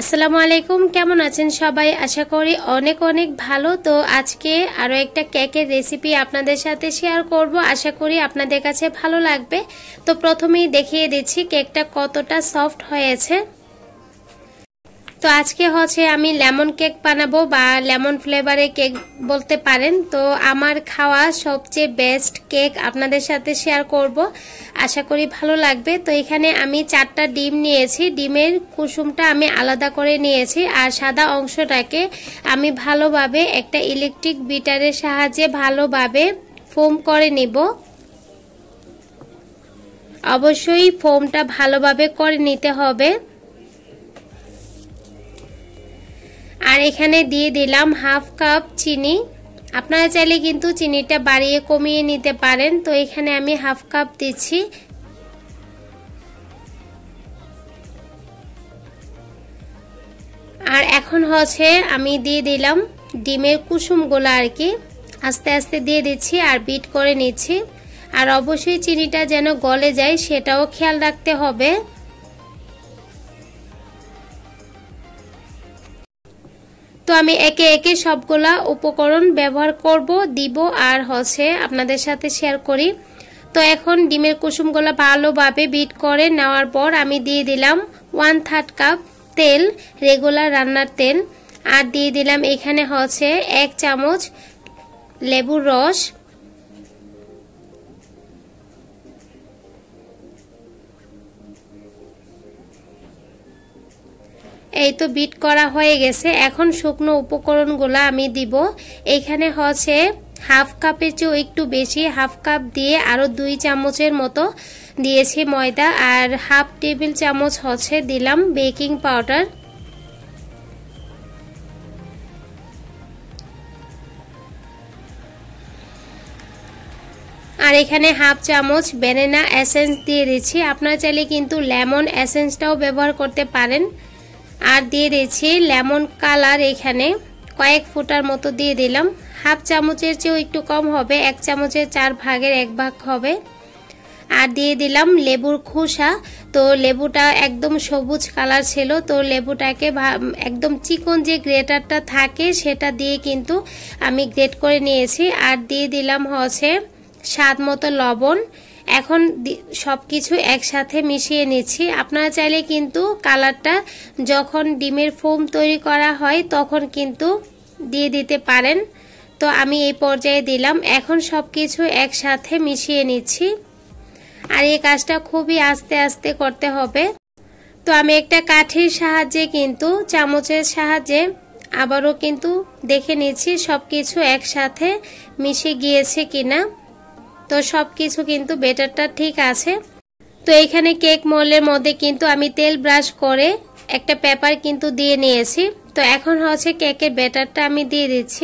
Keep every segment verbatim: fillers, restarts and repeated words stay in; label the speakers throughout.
Speaker 1: আসসালামু আলাইকুম, কেমন আছেন সবাই? আশা করি অনেক অনেক ভালো। তো আজকে আরো একটা কেকের রেসিপি আপনাদের সাথে শেয়ার করব। আশা করি আপনাদের কাছে ভালো লাগবে। তো প্রথমেই দেখিয়ে দিচ্ছি কেকটা কতটা সফট হয়েছে। তো আজকে হচ্ছে আমি লেমন কেক বানাবো বা লেমন ফ্লেভারের কেক বলতে পারেন। তো আমার খাওয়া সবচেয়ে বেস্ট কেক আপনাদের সাথে শেয়ার করব, আশা করি ভালো লাগবে। তো এখানে আমি চারটা ডিম নিয়েছি, ডিমের কুসুমটা আমি আলাদা করে নিয়েছি আর সাদা অংশটাকে আমি ভালোভাবে একটা ইলেকট্রিক বিটারের সাহায্যে ভালোভাবে ফোম করে নিব। অবশ্যই ফোমটা ভালোভাবে করে নিতে হবে। আর এখানে দিয়ে দিলাম হাফ কাপ চিনি। আপনারা চাইলে কিন্তু চিনিটা বাড়িয়ে কমিয়ে নিতে পারেন। তো এখানে আমি হাফ কাপ দিচ্ছি। আর এখন হচ্ছে আমি দিয়ে দিলাম ডিমের কুসুমগুলো আর কি, আস্তে আস্তে দিয়ে দিচ্ছি আর বিট করে নিচ্ছি। আর অবশ্যই চিনিটা যেন গলে যায় সেটাও খেয়াল রাখতে হবে। তো আমি একে একে সবগুলা উপকরণ ব্যবহার করব, দিব আর হচ্ছে আপনাদের সাথে শেয়ার করি। তো এখন ডিমের কুসুমগুলা ভালোভাবে বিট করে নেওয়ার পর আমি দিয়ে দিলাম ওয়ান থার্ড কাপ তেল, রেগুলার রান্নার তেল। আর দিয়ে দিলাম এখানে হচ্ছে এক চামচ লেবুর রস। এই তো বিট করা হয়ে গেছে। এখন শুকনো উপকরণগুলো আমি দিব। এখানে হচ্ছে হাফ কাপের চেয়েও একটু বেশি, হাফ কাপ দিয়ে আরো দুই চামচের মতো দিয়েছি ময়দা। আর হাফ টেবিল চামচ হচ্ছে দিলাম বেকিং পাউডার। আর এখানে হাফ চামচ ভ্যানিলা এসেন্স দিয়ে দিচ্ছি। আপনারা চাইলে কিন্তু লেমন এসেন্সটাও ব্যবহার করতে পারেন। আর দিয়ে দিচ্ছি লেমন কালার, এখানে কয়েক ফোঁটার মতো দিয়ে দিলাম। হাফ চামচের চেয়েও একটু কম হবে, এক চামচের চার ভাগের এক ভাগ হবে। আর দিয়ে দিলাম লেবুর খোসা। তো লেবুটা একদম সবুজ কালার ছিল, তো লেবুটাকে একদম চিকন যে গ্রেটারটা থাকে সেটা দিয়ে কিন্তু আমি গ্রেট করে নিয়েছি। আর দিয়ে দিলাম হচ্ছে স্বাদ মতো লবণ। এখন সবকিছু একসাথে মিশিয়ে নিচ্ছি। আপনারা চাইলে কিন্তু কালারটা যখন ডিমের ফোম তৈরি করা হয় তখন কিন্তু দিয়ে দিতে পারেন। তো আমি এই পর্যায়ে দিলাম। এখন সবকিছু একসাথে মিশিয়ে নিচ্ছি। আর এই কাজটা খুবই আস্তে আস্তে করতে হবে। তো আমি একটা কাঠির সাহায্যে কিন্তু চামচের সাহায্যে আবারও কিন্তু দেখে নিচ্ছি সবকিছু একসাথে মিশে গিয়েছে কিনা। তো সবকিছু কিন্তু বেটারটা ঠিক আছে। তো এখানে কেক মোল্ডের মধ্যে কিন্তু আমি তেল ব্রাশ করে একটা পেপার কিন্তু দিয়ে নিয়েছি। তো এখন হচ্ছে কেকের ব্যাটারটা আমি দিয়ে দিচ্ছি।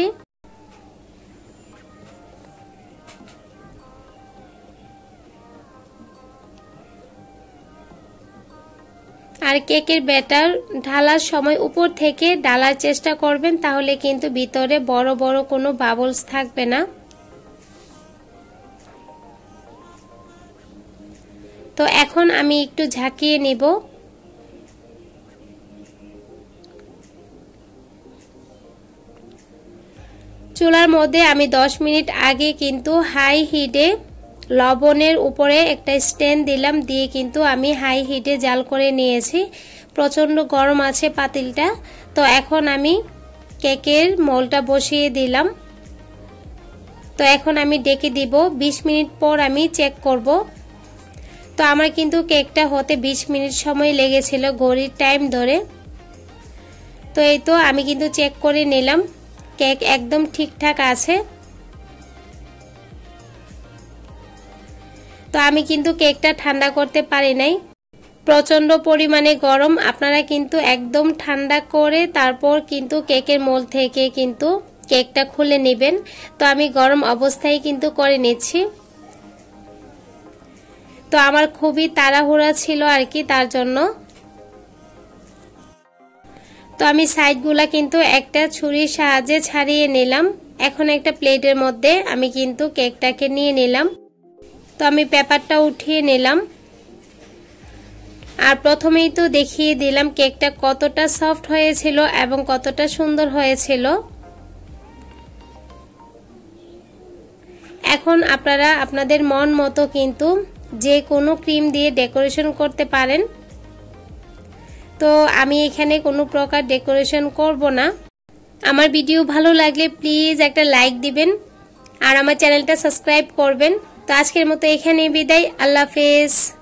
Speaker 1: আর কেকের ব্যাটার ঢালার সময় উপর থেকে ঢালার চেষ্টা করবেন, তাহলে কিন্তু ভিতরে বড় বড় কোনো বাবলস থাকবে না। তো এখন আমি একটু ঝাঁকিয়ে নিব। চুলার মধ্যে আমি দশ মিনিট আগে কিন্তু হাই হিটে লবণের উপরে একটা স্ট্যান্ড দিলাম, দিয়ে কিন্তু আমি হাই হিটে জাল করে নিয়েছি। প্রচন্ড গরম আছে পাতিলটা। তো এখন আমি কেকের মোল্ডটা বসিয়ে দিলাম। তো এখন আমি ডেকে দিব। বিশ মিনিট পর আমি চেক করব। তো আমার কিন্তু কেকটা হতে বিশ মিনিট সময় লেগেছিল ঘড়ির টাইম ধরে। তো এই তো আমি কিন্তু চেক করে নিলাম, কেক একদম ঠিকঠাক আছে। তো আমি কিন্তু কেকটা ঠান্ডা করতে পারি নাই, প্রচন্ড পরিমাণে গরম। আপনারা কিন্তু একদম ঠান্ডা করে তারপর কিন্তু কেকের মোল্ড থেকে কিন্তু কেকটা খুলে নেবেন। তো আমি গরম অবস্থায় কিন্তু করে নিচ্ছি। তো আমার খুবই তাড়াহুড়া ছিল আর কি, তার জন্য। তো আমি সাইডগুলা কিন্তু একটা ছুরির সাহায্যে ছাড়িয়ে নিলাম। এখন একটা প্লেটের মধ্যে আমি কিন্তু কেকটাকে নিয়ে নিলাম। তো আমি পেপারটা উঠিয়ে নিলাম। আর প্রথমেই তো দেখিয়ে দিলাম কেকটা কতটা সফট হয়েছিল এবং কতটা সুন্দর হয়েছিল। এখন আপনারা আপনাদের মন মতো কিন্তু যে কোনো ক্রিম দিয়ে ডেকোরেশন করতে পারেন। তো আমি এখানে কোনো প্রকার ডেকোরেশন করব না। আমার ভিডিও ভালো লাগলে প্লিজ একটা লাইক দিবেন আর আমার চ্যানেলটা সাবস্ক্রাইব করবেন। তো আজকের মতো এখানেই বিদায়, আল্লাহ হাফেজ।